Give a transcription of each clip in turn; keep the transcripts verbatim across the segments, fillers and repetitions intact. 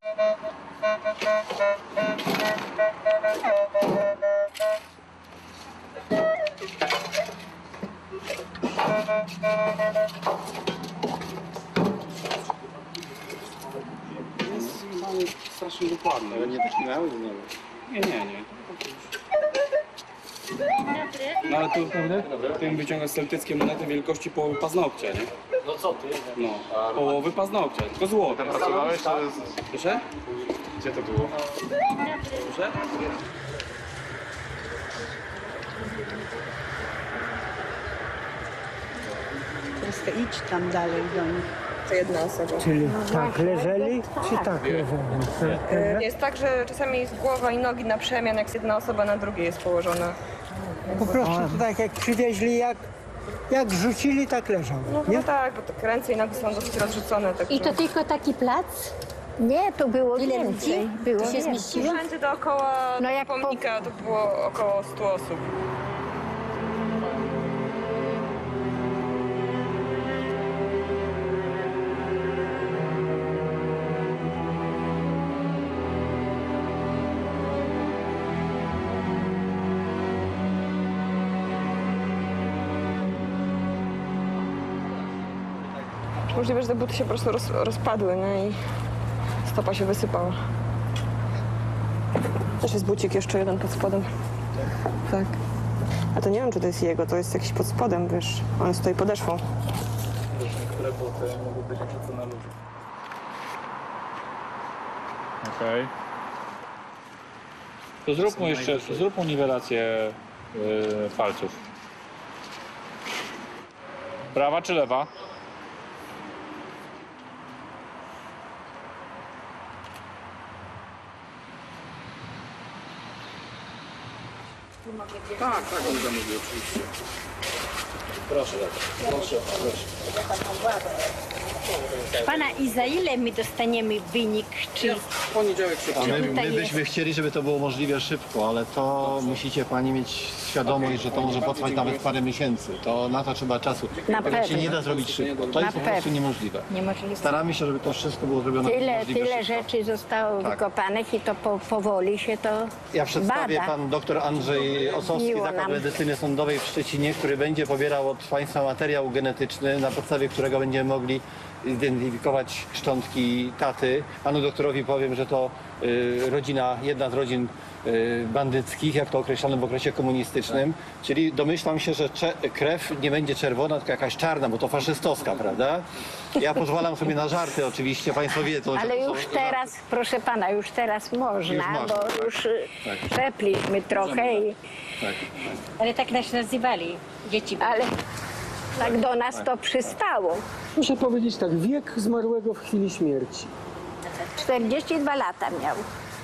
Jest strasznie dokładne. Ale nie taśniały znowu? Nie, nie, nie. No ale tu tym wyciągasz celtyckie monety wielkości połowy paznokcia, nie? No co ty? No, połowy paznokcia, tylko złote. Tam pracowałeś? To jest... Proszę? Gdzie to było? Proszę? Troszkę idź tam dalej do nich. To jedna osoba. Czyli tak leżeli, czy tak leżeli? Y, Jest tak, że czasami jest głowa i nogi na przemian, jak jedna osoba na drugiej jest położona. Po prostu to tak jak przywieźli, jak, jak rzucili, tak leżał. No Nie? chyba tak, bo te ręce i nogi są dosyć rozrzucone. Tak I to tylko taki plac? Nie, tu było Ile więcej. ludzi? Było To się więcej. zmieściło? Wszędzie dookoła No jak po- pomnika to było około stu osób. Możliwe, że te buty się po prostu roz, rozpadły, nie? I stopa się wysypała. Też jest bucik jeszcze jeden pod spodem. Tak. A to nie wiem, czy to jest jego, to jest jakiś pod spodem, wiesz. On stoi podeszwą. Niektóre buty mogą być wrzucone na ludzi. Okej. To zrób mu jeszcze, zrób mu niwelację yy, palców. Prawa czy lewa? Tak, tak, on zamówił oczywiście. Proszę bardzo, proszę, proszę. Pana, i za ile my dostaniemy wynik? Czy W poniedziałek się A my, tutaj my jest? byśmy chcieli, żeby to było możliwie szybko, ale to musicie pani mieć świadomość, że to może potrwać nawet parę miesięcy. To na to trzeba czasu. Na Tego się pewno. nie da zrobić szybko. To jest po pewno. prostu niemożliwe. niemożliwe? Staramy się, żeby to wszystko było zrobione Tyle, możliwie tyle szybko. rzeczy zostało Tak. wykopanych i to po, powoli się to Ja przedstawię bada. pan dr Andrzej Osowski, Miło Zakład nam. Medycyny Sądowej w Szczecinie, który będzie pobierał od państwa materiał genetyczny, na podstawie którego będziemy mogli zidentyfikować szczątki taty. Panu doktorowi powiem, że to y, rodzina, jedna z rodzin y, bandyckich, jak to określono w okresie komunistycznym. Czyli domyślam się, że cze- krew nie będzie czerwona, tylko jakaś czarna, bo to faszystowska, prawda? Ja pozwalam sobie na żarty oczywiście, państwo wiedzą, że Ale to są już żarty. teraz, proszę pana, już teraz można, Już można, bo tak. już y, Tak. przepliśmy trochę, i, Tak. Ale tak nas nazywali dzieci. ale tak do nas to przystało. Muszę powiedzieć tak, wiek zmarłego w chwili śmierci. czterdzieści dwa lata miał.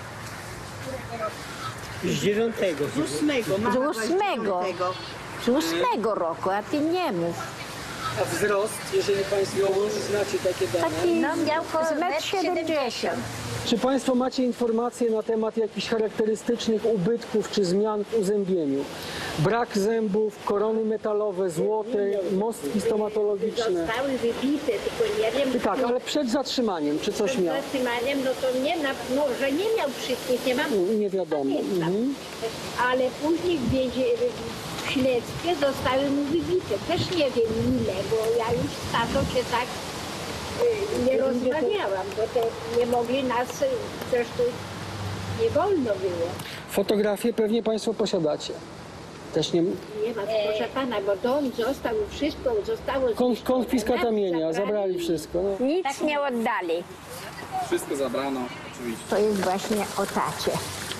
Z dziewiątego. Z ósmego. Z ósmego roku, a ty nie mów. A wzrost, jeżeli państwo znacie takie dane. Taki No, miał z metr metr siedemdziesiąt. Czy państwo macie informacje na temat jakichś charakterystycznych ubytków czy zmian w uzębieniu? Brak zębów, korony metalowe, złote, mostki stomatologiczne. Zostały wybite, tylko nie wiem, I tak, ale przed zatrzymaniem, czy coś przed miał? zatrzymaniem, no to nie, na, no, że nie miał wszystkich, nie mam, Nie wiadomo. Mhm. ale później w, wiedzie, w śledztwie zostały mu wybite. Też nie wiem ile, bo ja już z tatą się tak y, nie rozmawiałam, bo to nie mogli nas, y, zresztą nie wolno było. Fotografie pewnie państwo posiadacie. Też nie... Nie ma, proszę pana, bo dom został, wszystko zostało Kon, zniszczone. konfiskata Nas mienia, zabrali wszystko. No. Nic nie oddali. Wszystko zabrano, oczywiście. To jest właśnie o tacie.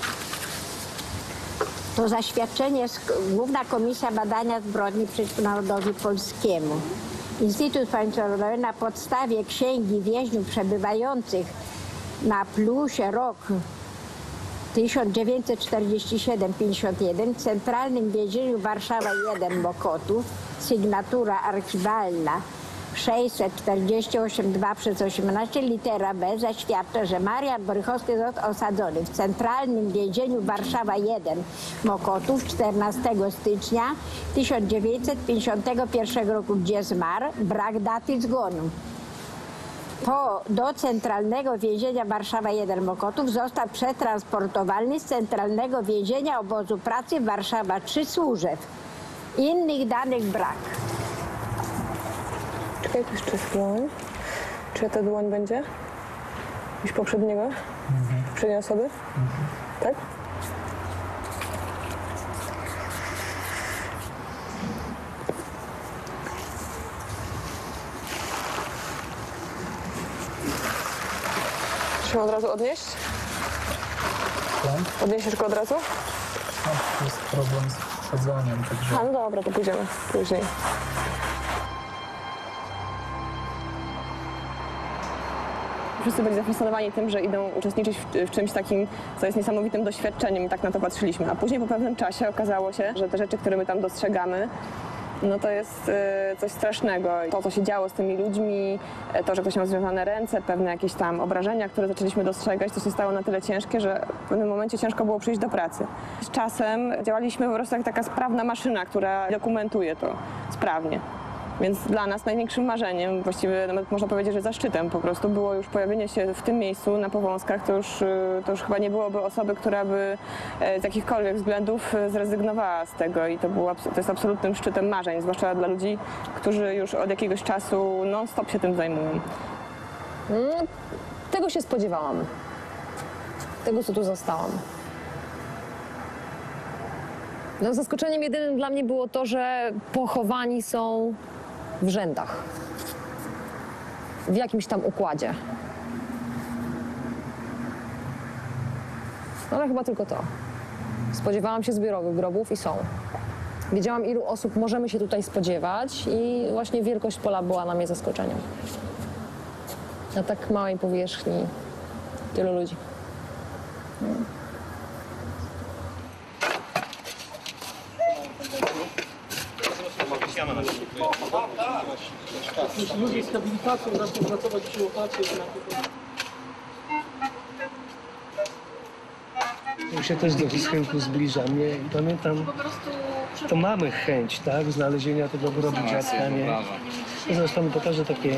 To zaświadczenie z Główna Komisja Badania Zbrodni przeciwko Narodowi Polskiemu. Instytut Państwowy na podstawie Księgi Więźniów Przebywających na Plusie rok tysiąc dziewięćset czterdziesty siódmy pięćdziesiąt jeden w Centralnym Więzieniu Warszawa jeden Mokotów, sygnatura archiwalna sześćset czterdzieści osiem dwa przez osiemnaście litera B zaświadcza, że Marian Borychowski został osadzony w Centralnym Więzieniu Warszawa jeden Mokotów czternastego stycznia tysiąc dziewięćset pięćdziesiątego pierwszego roku, gdzie zmarł, brak daty zgonu. po, do Centralnego Więzienia Warszawa jeden Mokotów został przetransportowany z Centralnego Więzienia Obozu Pracy Warszawa trzy Służew. Innych danych brak. Czekaj, tu jeszcze jest dłoń. Czy ta dłoń będzie? Już poprzedniego? Poprzedniej osoby? Tak? Trzeba od razu odnieść? Odniesiesz go od razu? To jest problem z wchodzeniem, także... A, no dobra, to pójdziemy później. Wszyscy byli zafascynowani tym, że idą uczestniczyć w, w czymś takim, co jest niesamowitym doświadczeniem i tak na to patrzyliśmy. A później po pewnym czasie okazało się, że te rzeczy, które my tam dostrzegamy, no to jest y, coś strasznego. To, co się działo z tymi ludźmi, to, że ktoś miał związane ręce, pewne jakieś tam obrażenia, które zaczęliśmy dostrzegać, to się stało na tyle ciężkie, że w pewnym momencie ciężko było przyjść do pracy. Z czasem działaliśmy po prostu jak taka sprawna maszyna, która dokumentuje to sprawnie. Więc dla nas największym marzeniem, właściwie nawet można powiedzieć, że zaszczytem po prostu było już pojawienie się w tym miejscu na Powązkach. To już, to już chyba nie byłoby osoby, która by z jakichkolwiek względów zrezygnowała z tego i to, było, to jest absolutnym szczytem marzeń, zwłaszcza dla ludzi, którzy już od jakiegoś czasu non-stop się tym zajmują. Mm, tego się spodziewałam. Tego, co tu zostałam. No, zaskoczeniem jedynym dla mnie było to, że pochowani są w rzędach. W jakimś tam układzie. Ale chyba tylko to. Spodziewałam się zbiorowych grobów i są. Wiedziałam, ilu osób możemy się tutaj spodziewać i właśnie wielkość pola była dla mnie zaskoczeniem. Na tak małej powierzchni tylu ludzi. Hmm. Jeśli ludzie z habilitacją zaczną pracować przy łopacie, Ja się też do Wisłęku zbliżam, nie? I pamiętam, to mamy chęć, tak? Znalezienia tego grobu dziadka, nie? Ja zaraz panu pokażę takie...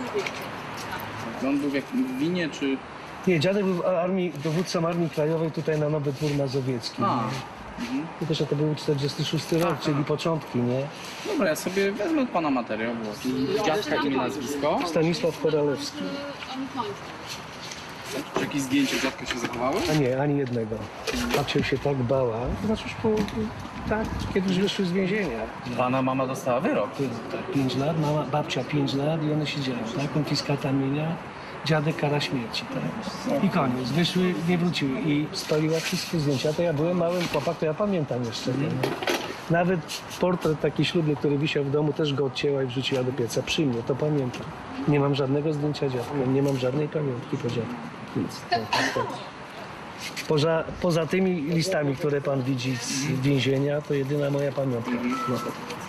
On był w jakim winie, czy... Nie, dziadek był w armii, dowódcą Armii Krajowej tutaj na Nowy Dwór Mazowiecki. A. Mhm. Tylko, że to był czterdziesty szósty rok, czyli początki, nie? Dobra, ja sobie wezmę od pana materiał, bo dziadka, imię, nazwisko. Stanisław Koralewski. Czy jakieś zdjęcia dziadka się zachowały? A nie, ani jednego. Babcia się tak bała. To znaczy już po... Tak, kiedyś wyszły z więzienia. Pana mama dostała wyrok. Pięć lat, mama, babcia pięć lat i one siedziały, tak? Konfiskata mienia, dziadek kara śmierci, tak? I koniec, wyszły, nie wróciły i spaliła wszystkie zdjęcia. To ja byłem małym chłopak, to ja pamiętam jeszcze. Nie? Nawet portret taki ślubny, który wisiał w domu, też go odcięła i wrzuciła do pieca przy mnie, to pamiętam. Nie mam żadnego zdjęcia dziadka, nie mam żadnej pamiątki po dziadku. Nic. Tak, tak. Poza, poza tymi listami, które pan widzi z więzienia, to jedyna moja pamiątka. No.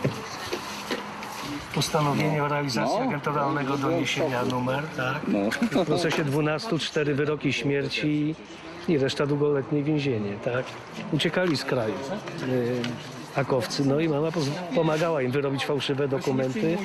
Postanowienie o realizacji agenturalnego doniesienia numer, tak? W procesie dwunastu cztery wyroki śmierci i reszta długoletnie więzienie, tak? Uciekali z kraju y, akowcy, no i mama pomagała im wyrobić fałszywe dokumenty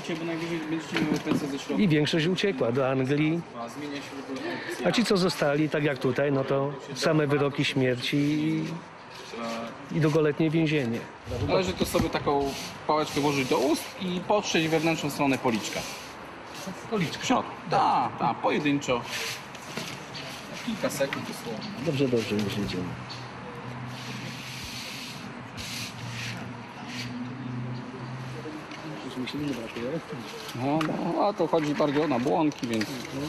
i większość uciekła do Anglii. A ci, co zostali, tak jak tutaj, no to same wyroki śmierci i, i długoletnie więzienie. Należy to sobie taką pałeczkę włożyć do ust i potrzeć wewnętrzną stronę policzka. Policzka. W środku. Tak, tak, pojedynczo. Kilka sekund dosłownie. Dobrze, dobrze, już jedziemy. No, no, a to chodzi bardziej o nabłonki, więc...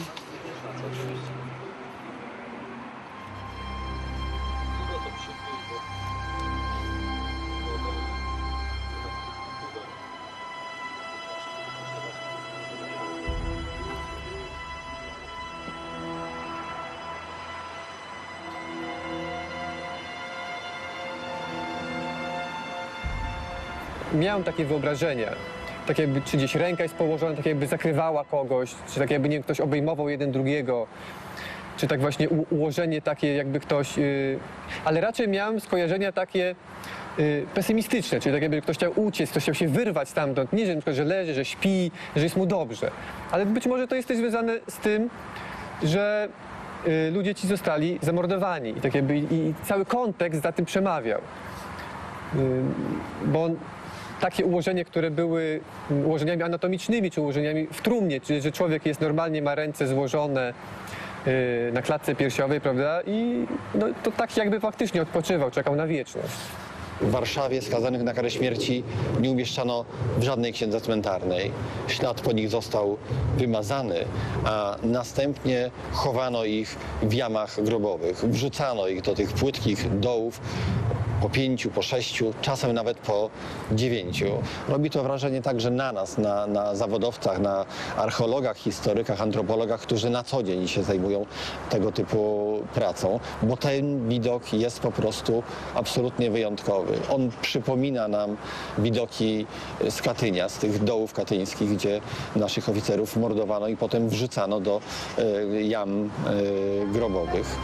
Miałem takie wyobrażenie, tak jakby czy gdzieś ręka jest położona, tak jakby zakrywała kogoś, czy tak jakby nie wiem, ktoś obejmował jeden drugiego, czy tak właśnie u, ułożenie takie jakby ktoś... Yy... Ale raczej miałem skojarzenia takie y, pesymistyczne, czyli tak jakby ktoś chciał uciec, ktoś chciał się wyrwać stamtąd, nie, że na przykład, że leży, że śpi, że jest mu dobrze, ale być może to jest też związane z tym, że y, ludzie ci zostali zamordowani i, tak jakby, i, i cały kontekst za tym przemawiał. Y, bo takie ułożenie, które były ułożeniami anatomicznymi, czy ułożeniami w trumnie, czyli że człowiek jest normalnie, ma ręce złożone y, na klatce piersiowej, prawda, i no, to tak jakby faktycznie odpoczywał, czekał na wieczność. W Warszawie skazanych na karę śmierci nie umieszczano w żadnej księdze cmentarnej. Ślad po nich został wymazany, a następnie chowano ich w jamach grobowych. Wrzucano ich do tych płytkich dołów po pięciu, po sześciu, czasem nawet po dziewięciu. Robi to wrażenie także na nas, na, na zawodowcach, na archeologach, historykach, antropologach, którzy na co dzień się zajmują tego typu pracą, bo ten widok jest po prostu absolutnie wyjątkowy. On przypomina nam widoki z Katynia, z tych dołów katyńskich, gdzie naszych oficerów mordowano i potem wrzucano do y, jam y, grobowych.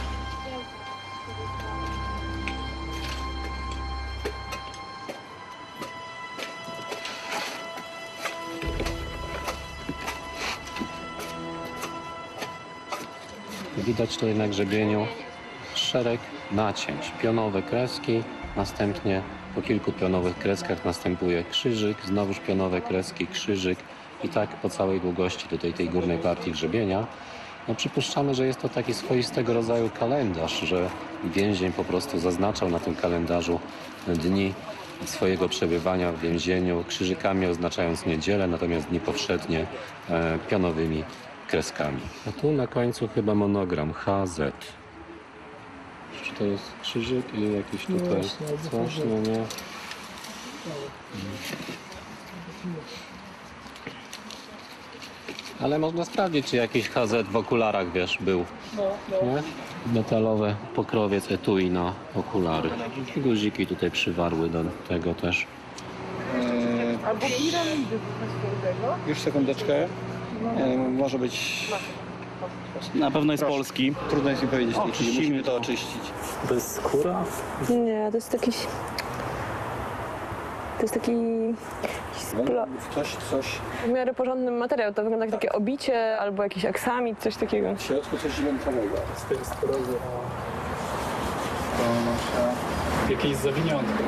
Widać tutaj na grzebieniu szereg nacięć, pionowe kreski, następnie po kilku pionowych kreskach następuje krzyżyk, znowuż pionowe kreski, krzyżyk i tak po całej długości tutaj tej górnej partii grzebienia. No, przypuszczamy, że jest to taki swoistego rodzaju kalendarz, że więzień po prostu zaznaczał na tym kalendarzu dni swojego przebywania w więzieniu, krzyżykami oznaczając niedzielę, natomiast dni powszednie e, pionowymi kreskami. A tu na końcu chyba monogram H Z. Czy to jest krzyżyk i jakiś tutaj coś? No nie. Ale można sprawdzić, czy jakiś H Z w okularach, wiesz, był. Nie? Metalowe pokrowiec etui na okulary. I guziki tutaj przywarły do tego też. Albo piramidy Już sekundeczkę. E, może być... Na pewno jest Proszę. polski. Trudno jest mi powiedzieć, O, czyli musimy to oczyścić. To jest skóra? Nie, to jest jakiś... To jest taki... Splo... Coś, coś... W miarę porządny materiał. To wygląda jak takie obicie albo jakiś aksamit, coś takiego. W środku coś zielonowego. Z tej strony Jakieś zawiniątko.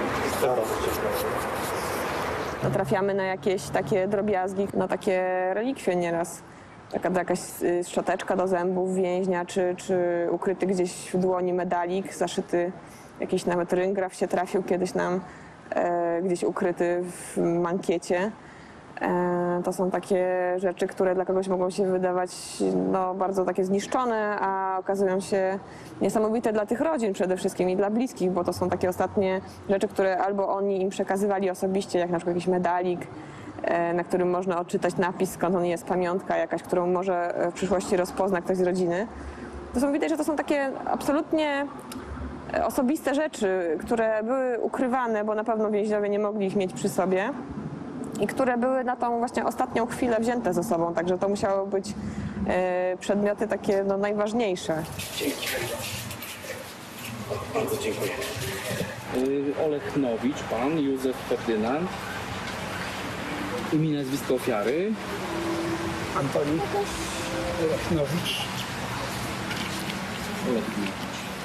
Natrafiamy na jakieś takie drobiazgi, na takie relikwie nieraz. Taka jakaś y, szczoteczka do zębów więźnia, czy, czy ukryty gdzieś w dłoni medalik, zaszyty jakiś nawet ryngraf się trafił kiedyś nam e, gdzieś ukryty w mankiecie. E, to są takie rzeczy, które dla kogoś mogą się wydawać no, bardzo takie zniszczone, a okazują się niesamowite dla tych rodzin przede wszystkim i dla bliskich, bo to są takie ostatnie rzeczy, które albo oni im przekazywali osobiście, jak na przykład jakiś medalik, e, na którym można odczytać napis, skąd on jest, pamiątka jakaś, którą może w przyszłości rozpozna ktoś z rodziny. To są, widać, że to są takie absolutnie osobiste rzeczy, które były ukrywane, bo na pewno więźniowie nie mogli ich mieć przy sobie i które były na tą właśnie ostatnią chwilę wzięte ze sobą, także to musiały być e, przedmioty takie no, najważniejsze. Dzięki. Bardzo dziękuję. Yy, Olechnowicz, pan Józef Ferdynand. Imię, nazwisko ofiary. Antoni Olechnowicz. Olechnowicz.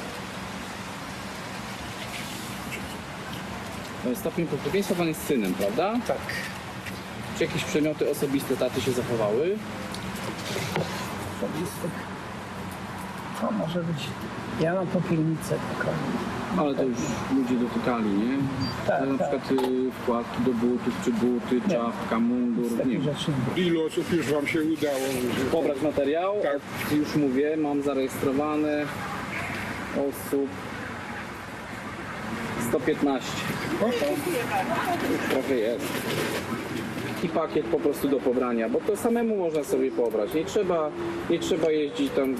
Stopień pokrewieństwa pan jest synem, prawda? Tak. Czy jakieś przedmioty osobiste taty się zachowały? Osobisty. To może być. Ja mam popielnicę taką. Ale to już ludzie dotykali, nie? Tak, Na tak. przykład y, wkładki do butów, czy buty, Nie. czapka, mundur, nie wiem. Ilu osób już wam się udało? Pobrać materiał? Tak. Już mówię, mam zarejestrowane osób sto piętnaście. Już trochę jest. I pakiet po prostu do pobrania, bo to samemu można sobie pobrać. Nie trzeba, nie trzeba jeździć tam.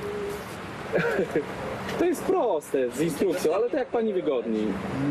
To jest proste z instrukcją, ale to jak pani wygodniej.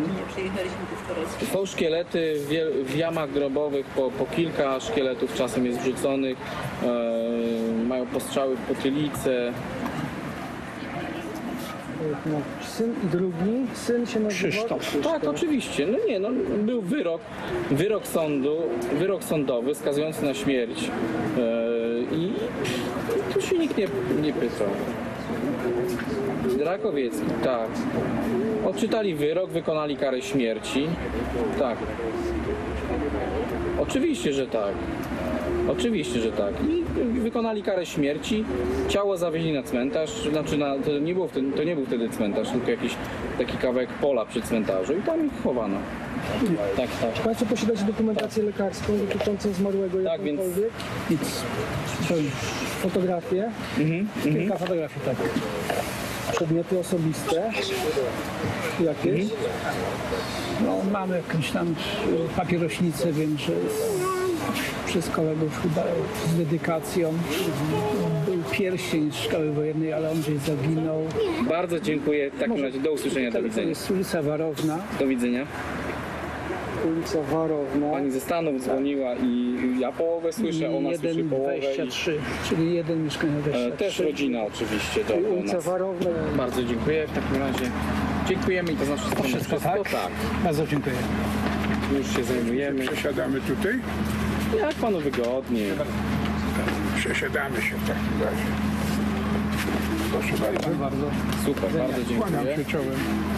Są szkielety w, wiel- w jamach grobowych, po, po kilka szkieletów czasem jest wrzuconych. E, mają postrzały w potylicę. No, syn i drugi, syn się nazywa Krzysztof. Tak, oczywiście. No nie, no był wyrok, wyrok sądu, wyrok sądowy skazujący na śmierć yy, i tu się nikt nie, nie pytał. Drakowiecki, tak. Odczytali wyrok, wykonali karę śmierci. Tak. Oczywiście, że tak. Oczywiście, że tak. I wykonali karę śmierci, ciało zawieźli na cmentarz, znaczy na, to, nie było wtedy, to nie był wtedy cmentarz, tylko jakiś taki kawałek pola przy cmentarzu i tam ich chowano. Tak, tak. Czy Państwo posiadacie dokumentację lekarską dotyczącą zmarłego Tak, więc- jakąkolwiek? Nic. Fotografie? Mhm, Kilka fotografii, tak. Przedmioty osobiste? Jakieś? No, mamy jakąś tam papierośnicę, wiem, że przez kolegów chyba z dedykacją. Był pierścień z szkoły wojennej, ale on gdzieś zaginął. Bardzo dziękuję. W takim razie do usłyszenia, do To widzenia. jest ulica Warowna. Do widzenia. Ulica Warowna. Pani ze Stanów dzwoniła i ja połowę słyszę, ona słyszy jeden połowę. dwadzieścia I, trzy, czyli jeden mieszkanie e, dwadzieścia trzy. też rodzina oczywiście do Ulica nas. Warowna. Bardzo dziękuję. W takim razie dziękujemy i to z naszej strony Wszystko, wszystko. tak? tak. Bardzo dziękuję. Już się zajmujemy. Przesiadamy tutaj? Jak panu wygodnie. Przesiadamy się w takim razie. Proszę bardzo. Bardzo. Super, bardzo Kłaniam dziękuję. się czołem.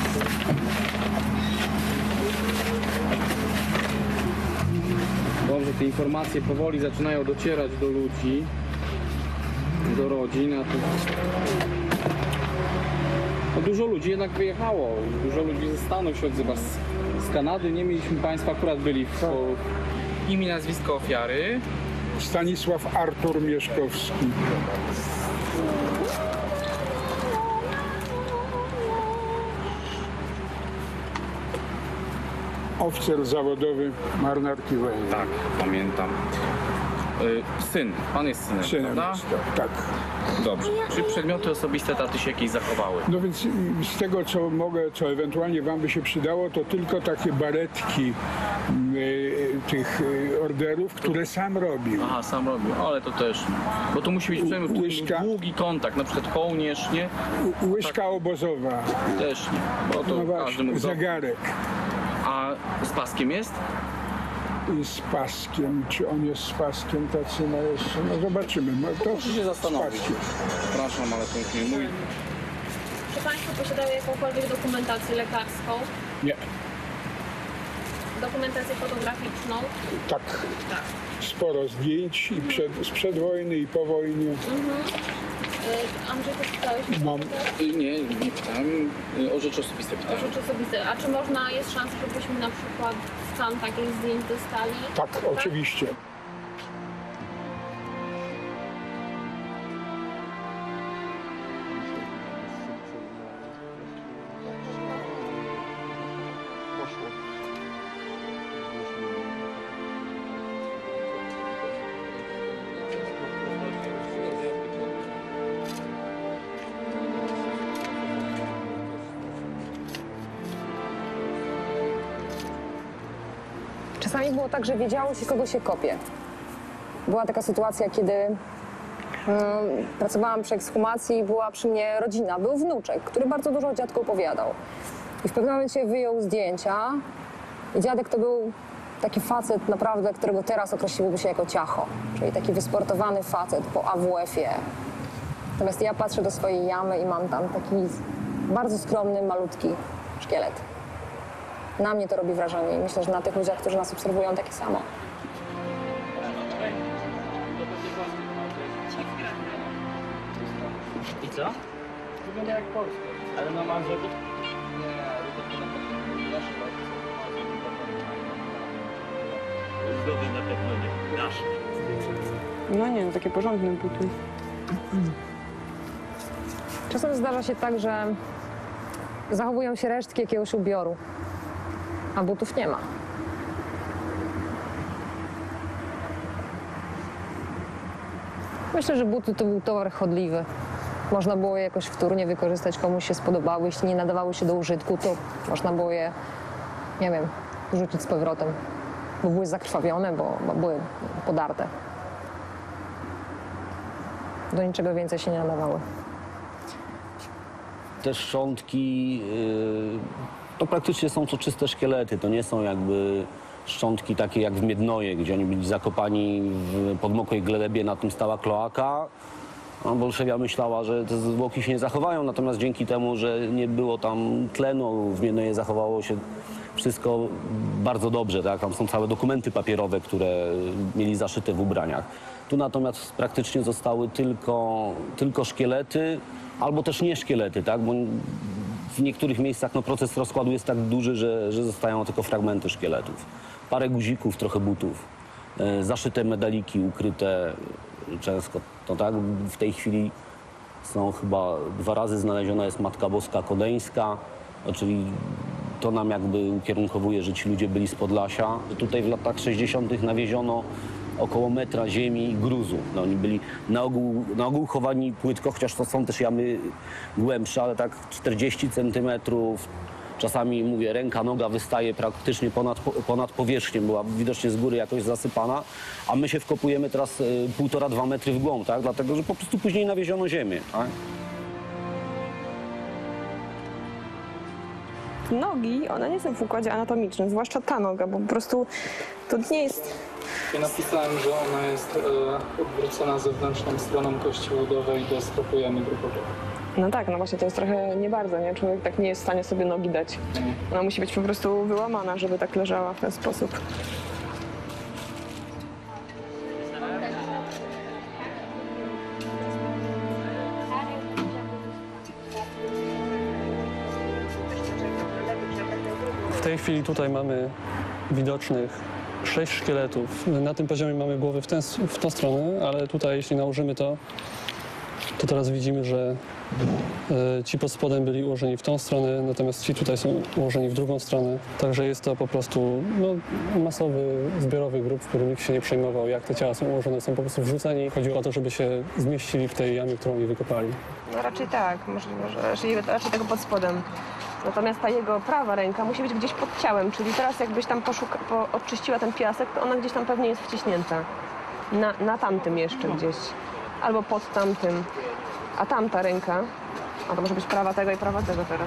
Dobrze, te informacje powoli zaczynają docierać do ludzi, do rodzin, a to... No, dużo ludzi jednak wyjechało, dużo ludzi ze Stanów się odzywa. Z, z Kanady nie mieliśmy państwa, akurat byli w, po imię, nazwisko ofiary. Stanisław Artur Mieszkowski. Oficer zawodowy marynarki wojennej. Tak, pamiętam. Y, syn, pan jest synem, Synem prawda? jest, tak. Dobrze. Czy przedmioty osobiste taty się jakieś zachowały? No więc mm, z tego, co mogę, co ewentualnie wam by się przydało, to tylko takie baretki y, tych y, orderów, które sam robił. Aha, sam robił, ale to też. Bo tu musi być przynajmniej Łyżka. długi kontakt, na przykład kołnierz, nie? U- Łyżka obozowa, Też nie, bo to no każdy właśnie, mógł do... zegarek A z paskiem jest? i z paskiem. Czy on jest z paskiem tacy, no jeszcze, no zobaczymy. No to Muszę się z zastanowić. paskiem. Przepraszam, ale to już nie mój. Czy Państwo posiadają jakąkolwiek dokumentację lekarską? Nie, Dokumentację fotograficzną? tak. Sporo zdjęć i przed, sprzed wojny i po wojnie. Y, Andrzej, to czytałeś? Mam. Y, Nie, nie pytam. Y, O rzeczy osobiste O pytałem. rzeczy osobiste. A czy można, jest szansa, żebyśmy na przykład stan takich zdjęć dostali? Tak, oczywiście. Czasami było tak, że wiedziało się, kogo się kopie. Była taka sytuacja, kiedy mm, pracowałam przy ekshumacji i była przy mnie rodzina. Był wnuczek, który bardzo dużo o dziadku opowiadał. I w pewnym momencie wyjął zdjęcia i dziadek to był taki facet naprawdę, którego teraz określiłoby się jako ciacho. Czyli taki wysportowany facet po A W F-ie. Natomiast ja patrzę do swojej jamy i mam tam taki bardzo skromny, malutki szkielet. Na mnie to robi wrażenie i myślę, że na tych ludziach, którzy nas obserwują, takie samo. I co? Wygląda jak Polska. Ale no mam, żeby... Zdrowy na pewno nie. Nasz. No nie, takie porządne buty. Czasem zdarza się tak, że zachowują się resztki jakiegoś ubioru, a butów nie ma. Myślę, że buty to był towar chodliwy. Można było je jakoś wtórnie wykorzystać, komuś się spodobały. Jeśli nie nadawały się do użytku, to można było je, nie wiem, rzucić z powrotem. Bo były zakrwawione, bo, bo były podarte. Do niczego więcej się nie nadawały. te szczątki y, to praktycznie są to czyste szkielety, to nie są jakby szczątki takie jak w Miednoje, gdzie oni byli zakopani w podmokłej glebie, na tym stała kloaka. No, Bolszewia myślała, że te zwłoki się nie zachowają, natomiast dzięki temu, że nie było tam tlenu, w Miednoje zachowało się wszystko bardzo dobrze, tak? Tam są całe dokumenty papierowe, które mieli zaszyte w ubraniach. Tu natomiast praktycznie zostały tylko, tylko szkielety, albo też nie szkielety, tak? Bo w niektórych miejscach no, proces rozkładu jest tak duży, że, że zostają tylko fragmenty szkieletów. Parę guzików, trochę butów, e, zaszyte medaliki ukryte często. To tak, w tej chwili są chyba dwa razy znaleziona jest Matka Boska Kodeńska, czyli to nam jakby ukierunkowuje, że ci ludzie byli z Podlasia. Tutaj w latach sześćdziesiątych nawieziono około metra ziemi i gruzu. No, oni byli na ogół, na ogół chowani płytko, chociaż to są też jamy głębsze, ale tak czterdzieści centymetrów. Czasami, mówię, ręka, noga wystaje praktycznie ponad, ponad powierzchnią, była widocznie z góry jakoś zasypana, a my się wkopujemy teraz y, półtora, dwa metry w głąb, tak? Dlatego, że po prostu później nawieziono ziemię, tak? Nogi, one nie są w układzie anatomicznym, zwłaszcza ta noga, bo po prostu to nie jest... Ja napisałem, że ona jest e, odwrócona zewnętrzną stroną kości udowej do stopu jamy grupowej. No tak, no właśnie to jest trochę nie bardzo, nie? Człowiek tak nie jest w stanie sobie nogi dać. Ona musi być po prostu wyłamana, żeby tak leżała w ten sposób. W tej chwili tutaj mamy widocznych sześć szkieletów. Na tym poziomie mamy głowy w, ten, w tą stronę, ale tutaj jeśli nałożymy to, to teraz widzimy, że e, ci pod spodem byli ułożeni w tą stronę, natomiast ci tutaj są ułożeni w drugą stronę. Także jest to po prostu no, masowy, zbiorowy grup, w którym nikt się nie przejmował, jak te ciała są ułożone. Są po prostu wrzuceni. Chodziło o to, żeby się zmieścili w tej jamie, którą oni wykopali. No raczej tak, możliwe, że raczej, raczej tego pod spodem. Natomiast ta jego prawa ręka musi być gdzieś pod ciałem, czyli teraz jakbyś tam poszuka, po, odczyściła ten piasek, to ona gdzieś tam pewnie jest wciśnięta. Na, na tamtym jeszcze gdzieś. Albo pod tamtym. A tamta ręka, a to może być prawa tego i prawa tego teraz.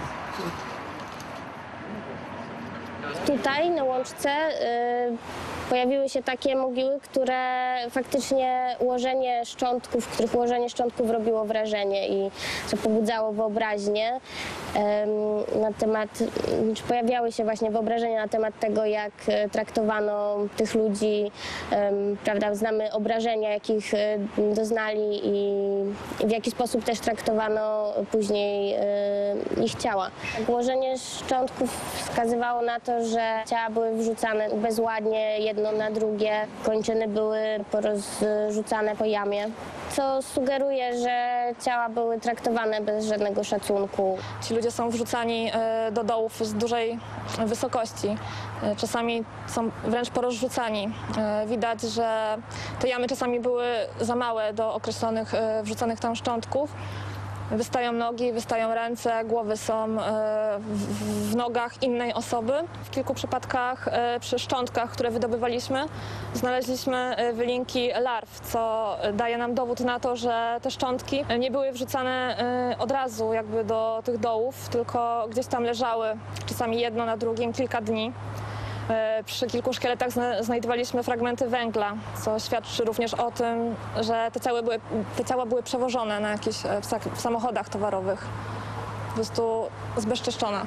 Tutaj na łączce y, pojawiły się takie mogiły, które faktycznie ułożenie szczątków, w których ułożenie szczątków robiło wrażenie i co pobudzało wyobraźnię y, na temat, czy pojawiały się właśnie wyobrażenia na temat tego, jak y, traktowano tych ludzi, y, prawda, znamy obrażenia, jakich y, doznali i, i w jaki sposób też traktowano później y, ich ciała. Ułożenie szczątków wskazywało na to, że ciała były wrzucane bezładnie jedno na drugie, kończyny były porozrzucane po jamie, co sugeruje, że ciała były traktowane bez żadnego szacunku. Ci ludzie są wrzucani do dołów z dużej wysokości. Czasami są wręcz porozrzucani. Widać, że te jamy czasami były za małe do określonych wrzucanych tam szczątków. Wystają nogi, wystają ręce, głowy są w nogach innej osoby. W kilku przypadkach przy szczątkach, które wydobywaliśmy, znaleźliśmy wylinki larw, co daje nam dowód na to, że te szczątki nie były wrzucane od razu jakby do tych dołów, tylko gdzieś tam leżały, czasami jedno na drugim, kilka dni. Przy kilku szkieletach znajdowaliśmy fragmenty węgla, co świadczy również o tym, że te ciała były, te ciała były przewożone na jakieś, w samochodach towarowych, po prostu zbezczeszczone.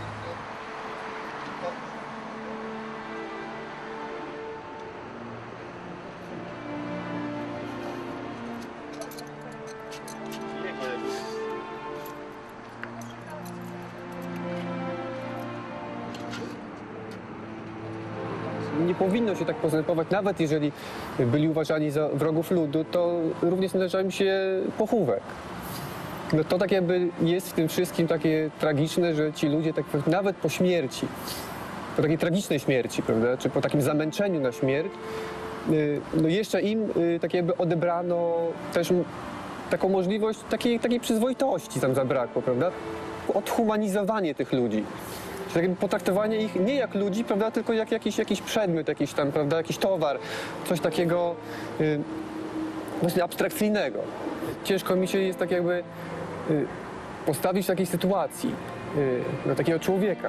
Nie powinno się tak postępować, nawet jeżeli byli uważani za wrogów ludu, to również należał im się pochówek. No to tak jakby jest w tym wszystkim takie tragiczne, że ci ludzie tak nawet po śmierci, po takiej tragicznej śmierci, prawda, czy po takim zamęczeniu na śmierć, no jeszcze im tak jakby odebrano też taką możliwość takiej, takiej przyzwoitości tam zabrakło, prawda, odhumanizowanie tych ludzi. Tak jakby potraktowanie ich nie jak ludzi, prawda, tylko jak jakiś, jakiś przedmiot, jakiś tam, prawda, jakiś towar, coś takiego y, właśnie abstrakcyjnego. Ciężko mi się jest tak jakby y, postawić w takiej sytuacji y, na takiego człowieka.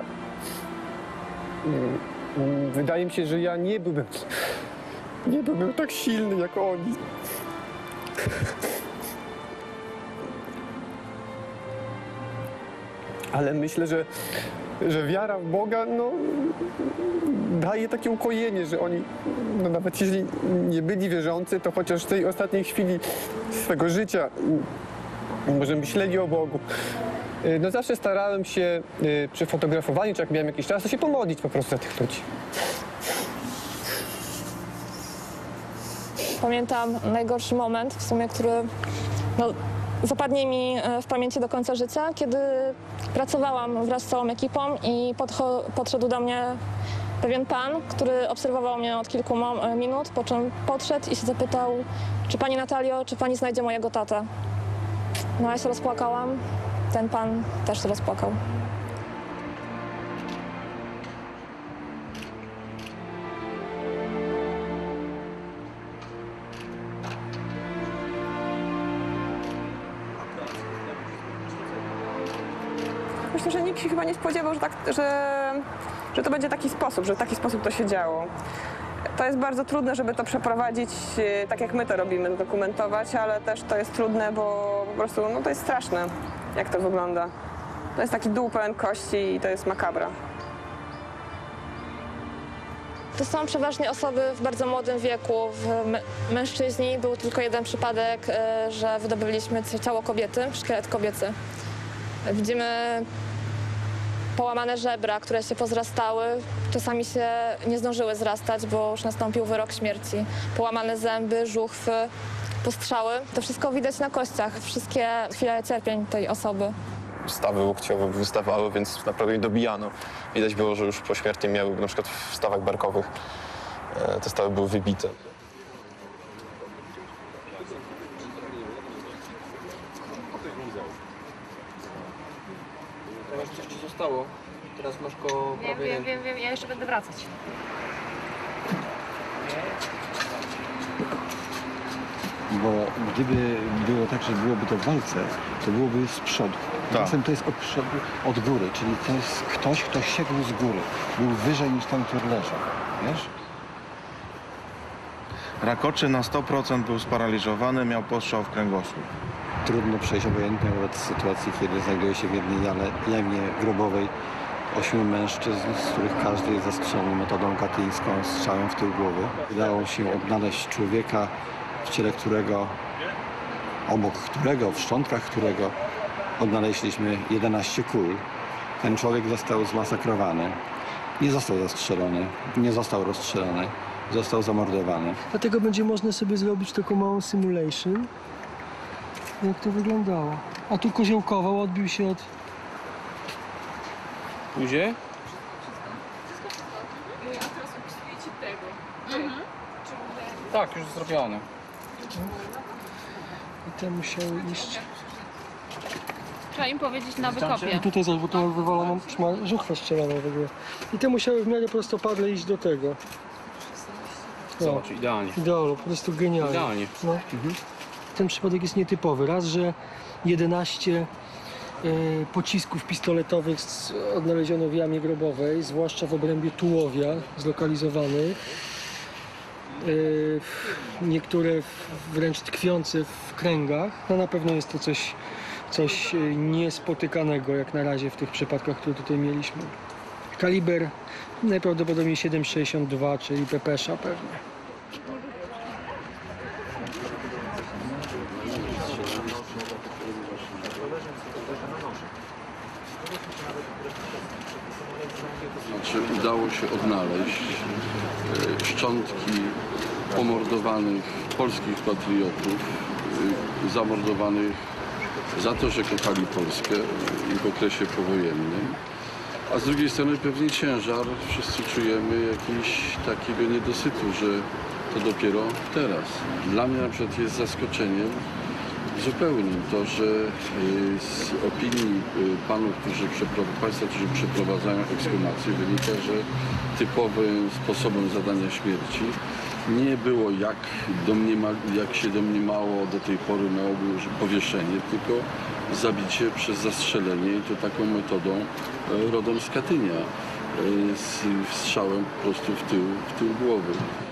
Y, y, wydaje mi się, że ja nie byłbym, nie byłbym tak silny jak oni. Ale myślę, że, że wiara w Boga no, daje takie ukojenie, że oni, no, nawet jeśli nie byli wierzący, to chociaż w tej ostatniej chwili swego życia może myśleli o Bogu. No, zawsze starałem się przy fotografowaniu, czy jak miałem jakiś czas, to się pomodlić po prostu za tych ludzi. Pamiętam najgorszy moment, w sumie, który no, zapadnie mi w pamięci do końca życia, kiedy pracowałam wraz z całą ekipą i podszedł do mnie pewien pan, który obserwował mnie od kilku minut, po czym podszedł i się zapytał, czy pani Natalio, czy pani znajdzie mojego tatę. No ja się rozpłakałam, ten pan też się rozpłakał. Myślę, że nikt się chyba nie spodziewał, że, tak, że, że to będzie taki sposób, że w taki sposób to się działo. To jest bardzo trudne, żeby to przeprowadzić tak, jak my to robimy, dokumentować, ale też to jest trudne, bo po prostu no, to jest straszne, jak to wygląda. To jest taki dół pełen kości i to jest makabra. To są przeważnie osoby w bardzo młodym wieku, mężczyźni. Był tylko jeden przypadek, że wydobyliśmy ciało kobiety, szkielet kobiecy. Widzimy połamane żebra, które się pozrastały, czasami się nie zdążyły zrastać, bo już nastąpił wyrok śmierci. Połamane zęby, żuchwy, postrzały. To wszystko widać na kościach, wszystkie chwile cierpień tej osoby. Stawy łokciowe wystawały, więc naprawdę je dobijano. Widać było, że już pośmiertnie miały, na przykład w stawach barkowych, te stawy były wybite. Coś ci zostało. Teraz masz go Wiem, prawie... wiem, wiem, wiem, ja jeszcze będę wracać. Bo gdyby było tak, że byłoby to w walce, to byłoby z przodu. Tak. Czasem to jest od przodu, od góry, czyli to jest ktoś, kto sięgł z góry. Był wyżej niż ten, który leżał, wiesz? Rakoczy na sto procent był sparaliżowany, miał postrzał w kręgosłup. Trudno przejść obojętnie wobec sytuacji, kiedy znajduje się w jednej jamie grobowej ośmiu mężczyzn, z których każdy jest zastrzelony metodą katyńską, strzałem w tył głowy. Udało się odnaleźć człowieka, w ciele którego, obok którego, w szczątkach którego odnaleźliśmy jedenaście kul. Ten człowiek został zmasakrowany. Nie został zastrzelony, nie został rozstrzelony, został zamordowany. Dlatego będzie można sobie zrobić taką małą simulation, jak to wyglądało. A tu koziołkował, odbił się od... Gdzie? Tak, już zrobione. I te musiały iść... Trzeba im powiedzieć na wykopie. I tutaj zaś, bo to wywalono, ma żuchwę strzeloną w ogóle. I te musiały w miarę prostopadle iść do tego. Zobacz, idealnie. Idealnie, po prostu genialnie. Idealnie. No. Mhm. Ten przypadek jest nietypowy. Raz, że jedenaście y, pocisków pistoletowych z, odnaleziono w jamie grobowej, zwłaszcza w obrębie tułowia zlokalizowanych. Y, niektóre wręcz tkwiące w kręgach. No na pewno jest to coś, coś niespotykanego jak na razie w tych przypadkach, które tutaj mieliśmy. Kaliber najprawdopodobniej siedem sześćdziesiąt dwa, czyli pepesza pewnie. Znaczy, udało się odnaleźć e, szczątki pomordowanych polskich patriotów, e, zamordowanych za to, że kochali Polskę i w okresie powojennym. A z drugiej strony pewnie ciężar, wszyscy czujemy jakiś takiego niedosytu, że to dopiero teraz. Dla mnie na przykład jest zaskoczeniem zupełnie to, że z opinii panów, którzy Państwa, którzy przeprowadzają ekshumację, wynika, że typowym sposobem zadania śmierci nie było jak, domniema, jak się domniemało do tej pory na ogół powieszenie, tylko zabicie przez zastrzelenie i to taką metodą e, rodem z Katynia, e, z strzałem po prostu w tył, w tył głowy.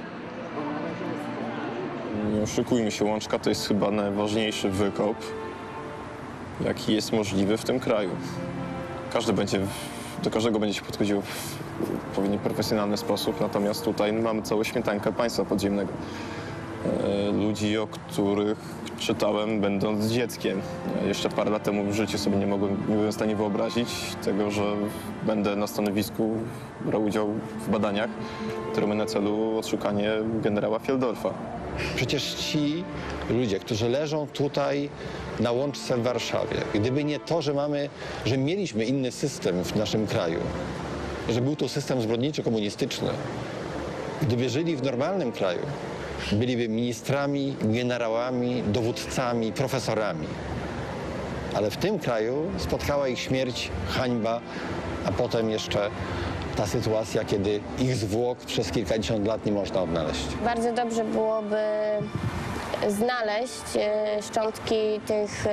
Nie oszukujmy się, Łączka to jest chyba najważniejszy wykop, jaki jest możliwy w tym kraju. Każdy będzie, do każdego będzie się podchodził w odpowiednio profesjonalny sposób, natomiast tutaj mamy całą śmietankę państwa podziemnego. Ludzi, o których czytałem będąc dzieckiem. Jeszcze parę lat temu w życiu sobie nie mogłem, nie byłem w stanie wyobrazić tego, że będę na stanowisku brał udział w badaniach, które mają na celu odszukanie generała Fieldorfa. Przecież ci ludzie, którzy leżą tutaj na Łączce w Warszawie, gdyby nie to, że mamy, że mieliśmy inny system w naszym kraju, że był to system zbrodniczy komunistyczny, gdyby żyli w normalnym kraju, byliby ministrami, generałami, dowódcami, profesorami. Ale w tym kraju spotkała ich śmierć, hańba, a potem jeszcze ta sytuacja, kiedy ich zwłok przez kilkadziesiąt lat nie można odnaleźć. Bardzo dobrze byłoby znaleźć szczątki tych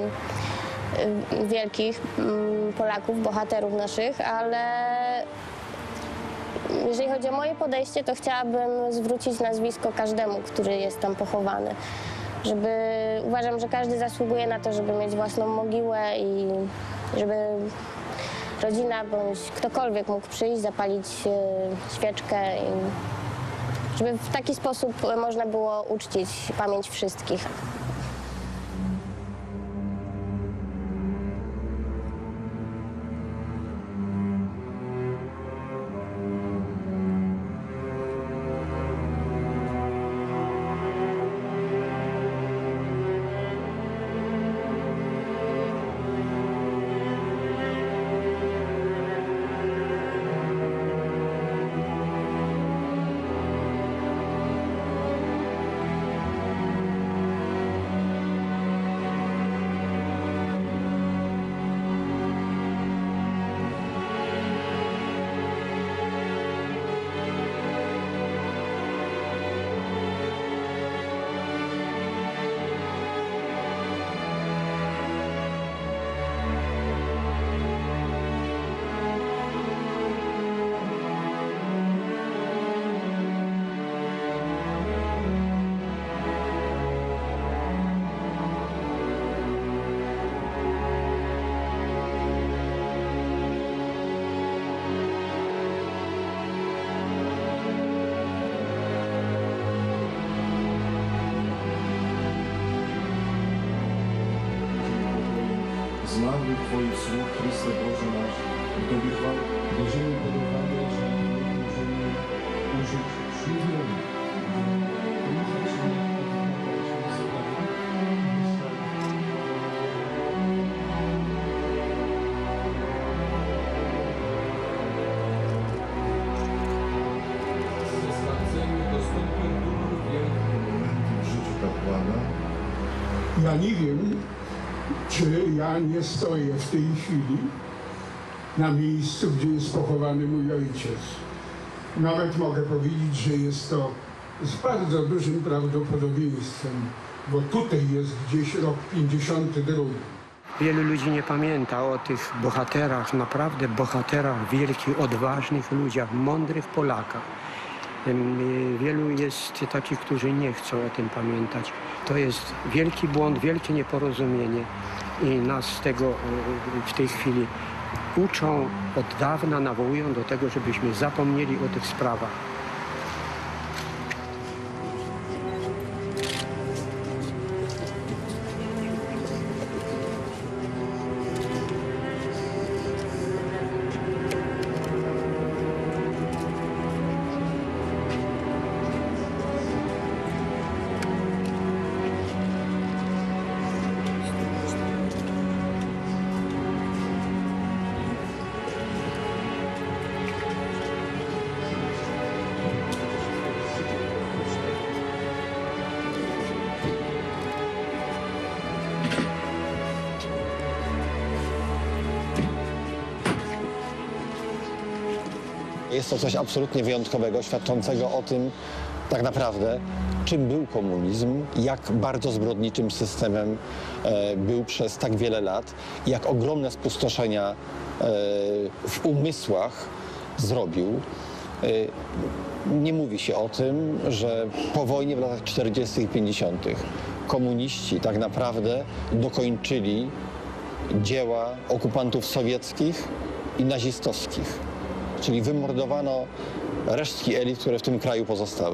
wielkich Polaków, bohaterów naszych, ale jeżeli chodzi o moje podejście, to chciałabym zwrócić nazwisko każdemu, który jest tam pochowany. Żeby, uważam, że każdy zasługuje na to, żeby mieć własną mogiłę i żeby rodzina bądź ktokolwiek mógł przyjść, zapalić świeczkę i żeby w taki sposób można było uczcić pamięć wszystkich. Zmarłych Twoich słów, Chryste Boże nasz, i Tobie chwała, bierzemy pod uwagę, że nie możemy użyć ślubienia. Momenty w życiu kapłana. Ja nie wiem, czy ja nie stoję w tej chwili na miejscu, gdzie jest pochowany mój ojciec. Nawet mogę powiedzieć, że jest to z bardzo dużym prawdopodobieństwem, bo tutaj jest gdzieś rok pięćdziesiąty drugi. Wielu ludzi nie pamięta o tych bohaterach, naprawdę bohaterach, wielkich, odważnych ludziach, mądrych Polakach. Wielu jest takich, którzy nie chcą o tym pamiętać. To jest wielki błąd, wielkie nieporozumienie i nas z tego w tej chwili uczą od dawna, nawołują do tego, żebyśmy zapomnieli o tych sprawach. Jest to coś absolutnie wyjątkowego, świadczącego o tym, tak naprawdę, czym był komunizm, jak bardzo zbrodniczym systemem e, był przez tak wiele lat, jak ogromne spustoszenia e, w umysłach zrobił. E, nie mówi się o tym, że po wojnie w latach czterdziestych i pięćdziesiątych komuniści tak naprawdę dokończyli dzieła okupantów sowieckich i nazistowskich, czyli wymordowano resztki elit, które w tym kraju pozostały.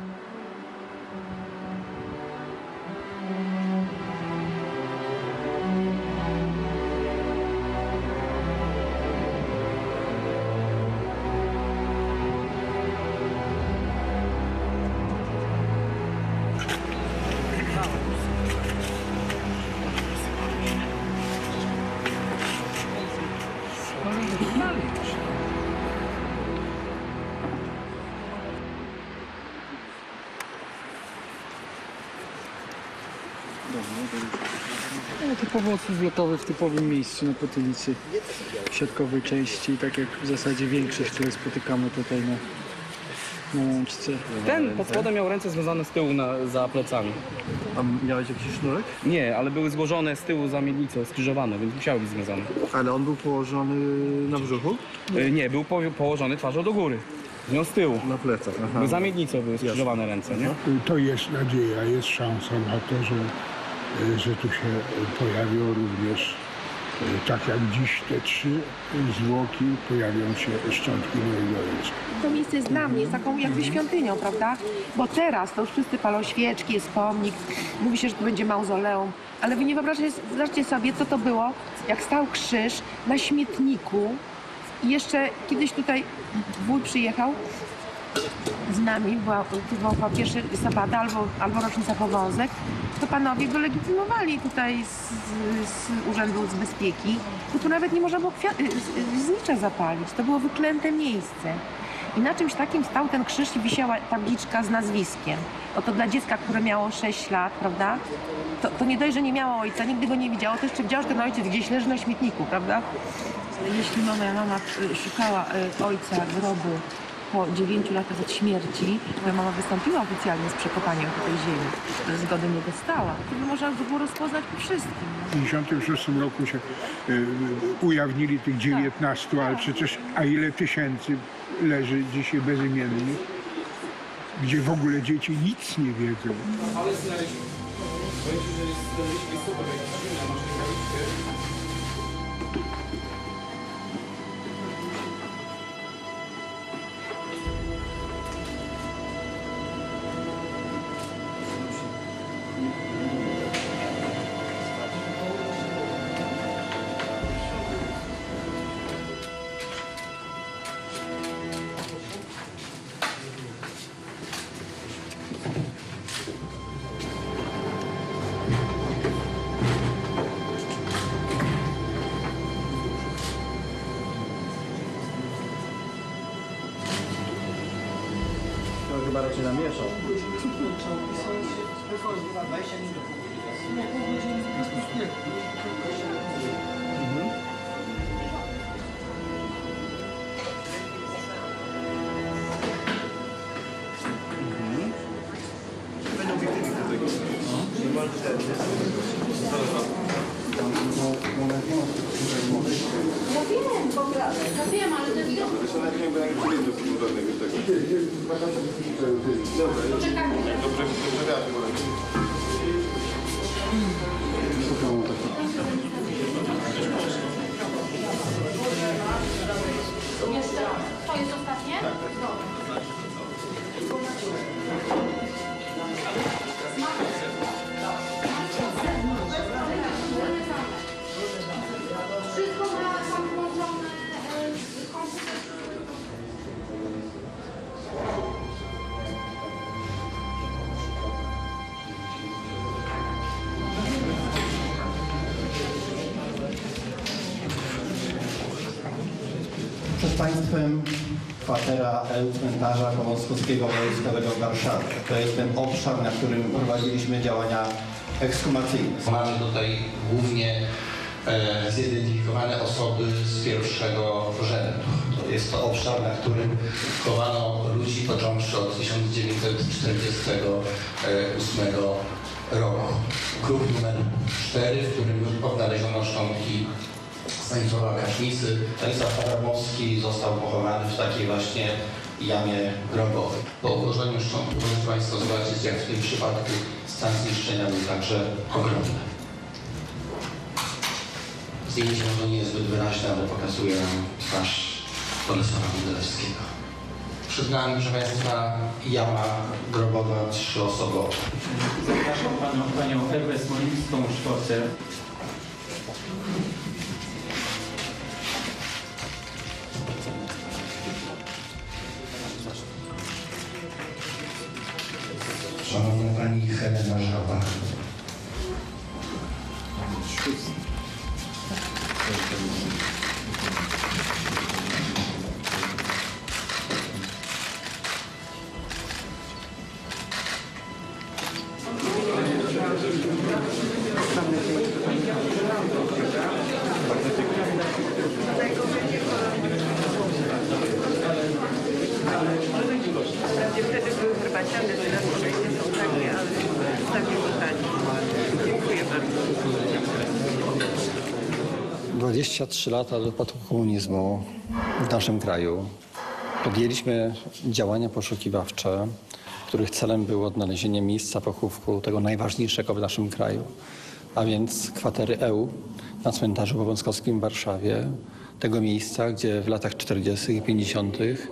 No, typowo odsłon wlotowy w typowym miejscu na potylicy środkowej części, tak jak w zasadzie większość, które spotykamy tutaj na, na łączce. Ten pod spodem miał ręce związane z tyłu na, za plecami. A miałeś jakiś sznurek? Nie, ale były złożone z tyłu za miednicą, skrzyżowane, więc musiały być związane. Ale on był położony na brzuchu? Y, Nie, był po, położony twarzą do góry. Z nią z tyłu. Na plecach, aha. Bo za miednicą były skrzyżowane ręce, nie? To jest nadzieja, jest szansa na to, że, że tu się pojawią również, tak jak dziś te trzy zwłoki, pojawią się szczątki mojego ojca. To miejsce jest dla mnie, jest taką jakby świątynią, prawda? Bo teraz to już wszyscy palą świeczki, jest pomnik, mówi się, że tu będzie mauzoleum, ale wy nie wyobraźcie sobie, co to było, jak stał krzyż na śmietniku i jeszcze kiedyś tutaj wuj przyjechał z nami, była, to była pierwsza listopada albo, albo rocznica powązek, to panowie go legitymowali tutaj z, z Urzędu z Bezpieki, bo tu nawet nie można było znicza zapalić, to było wyklęte miejsce. I na czymś takim stał ten krzyż i wisiała tabliczka z nazwiskiem. Oto dla dziecka, które miało sześć lat, prawda? To, to nie dość, że nie miało ojca, nigdy go nie widziało, to jeszcze widziało, że ten ojciec gdzieś leży na śmietniku, prawda? Jeśli moja mama szukała ojca grobu po dziewięciu latach od śmierci, moja mama wystąpiła oficjalnie z przekopaniem po tej ziemi. Zgody nie dostała. To by można było rozpoznać po wszystkim. W tysiącem szóstym roku się y, ujawnili tych dziewiętnastu, ale przecież a ile tysięcy leży dzisiaj bezimiennych, gdzie w ogóle dzieci nic nie wiedzą. Ale znaleźliśmy. Powiem ci, że znaleźliśmy super, jak zimna masz rękawiczkę. To chyba raczej namieszał. Ja wiem, w ogóle, ja wiem, ale to jest Jeszcze, to jest ostatnie? Wszystko ma tam włączone komputer. Przed Państwem kwatera cmentarza Powązkowskiego Wojskowego w Warszawie. To jest ten obszar, na którym prowadziliśmy działania ekshumacyjne. Mamy tutaj głównie e, zidentyfikowane osoby z pierwszego rzędu. To jest to obszar, na którym chowano ludzi począwszy od tysiąc dziewięćset czterdziestego ósmego roku. Grób numer cztery, w którym odnaleziono szczątki Stanisława Kasznicy. Stanisław Abramowski został pochowany w takiej właśnie jamie grobowej. Po ułożeniu szczątków możecie Państwo zobaczyć, jak w tym przypadku stan zniszczenia był także ogromny. Zdjęcie może nie jest zbyt wyraźne, ale pokazuje nam twarz Bolesława Mendelewskiego. Przed nami, proszę Państwa, jama grobowa trzyosobowa. Zapraszam panią, panią Ewę Smolińską-Szkocę. Szanowna pani Helena Żaba. Wtedy były herbaciane, teraz może nie są takie, ale takie pytanie. Dziękuję bardzo. dwadzieścia trzy lata od upadku komunizmu w naszym kraju podjęliśmy działania poszukiwawcze, których celem było odnalezienie miejsca pochówku tego najważniejszego w naszym kraju, a więc kwatery E U na cmentarzu Powązkowskim w Warszawie, tego miejsca, gdzie w latach czterdziestych i pięćdziesiątych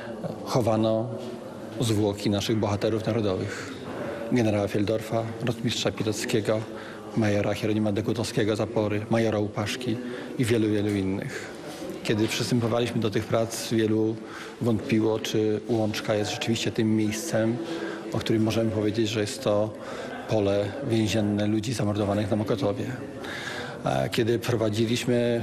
chowano zwłoki naszych bohaterów narodowych. Generała Fieldorfa, rotmistrza Pileckiego, majora Hieronima Dekutowskiego Zapory, majora Łupaszki i wielu, wielu innych. Kiedy przystępowaliśmy do tych prac, wielu wątpiło, czy Łączka jest rzeczywiście tym miejscem, o którym możemy powiedzieć, że jest to pole więzienne ludzi zamordowanych na Mokotowie. Kiedy prowadziliśmy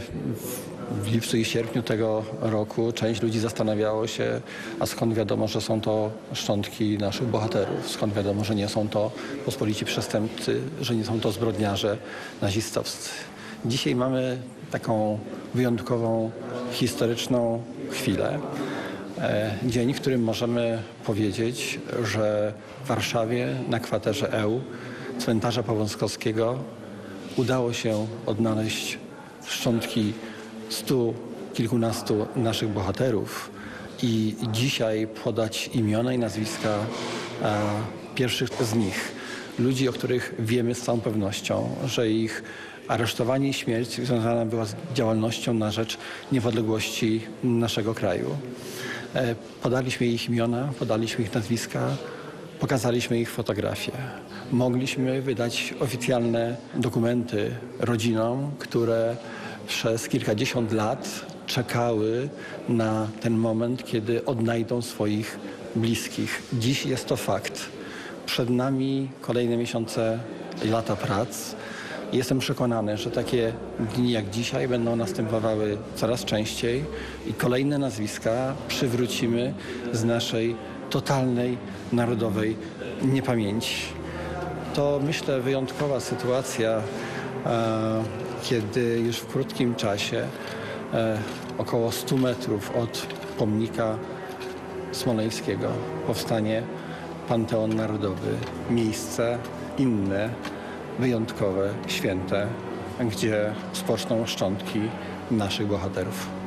w lipcu i sierpniu tego roku, część ludzi zastanawiało się, a skąd wiadomo, że są to szczątki naszych bohaterów, skąd wiadomo, że nie są to pospolici przestępcy, że nie są to zbrodniarze nazistowscy. Dzisiaj mamy taką wyjątkową, historyczną chwilę. Dzień, w którym możemy powiedzieć, że w Warszawie na kwaterze E U cmentarza Powązkowskiego udało się odnaleźć szczątki stu kilkunastu naszych bohaterów i dzisiaj podać imiona i nazwiska a, pierwszych z nich. Ludzi, o których wiemy z całą pewnością, że ich aresztowanie i śmierć związana była z działalnością na rzecz niepodległości naszego kraju. E, podaliśmy ich imiona, podaliśmy ich nazwiska, pokazaliśmy ich fotografie. Mogliśmy wydać oficjalne dokumenty rodzinom, które przez kilkadziesiąt lat czekały na ten moment, kiedy odnajdą swoich bliskich. Dziś jest to fakt. Przed nami kolejne miesiące i lata prac. Jestem przekonany, że takie dni jak dzisiaj będą następowały coraz częściej i kolejne nazwiska przywrócimy z naszej totalnej, narodowej niepamięci. To, myślę, wyjątkowa sytuacja, kiedy już w krótkim czasie, około stu metrów od pomnika smoleńskiego, powstanie Panteon Narodowy. Miejsce inne, wyjątkowe, święte, gdzie spoczną szczątki naszych bohaterów.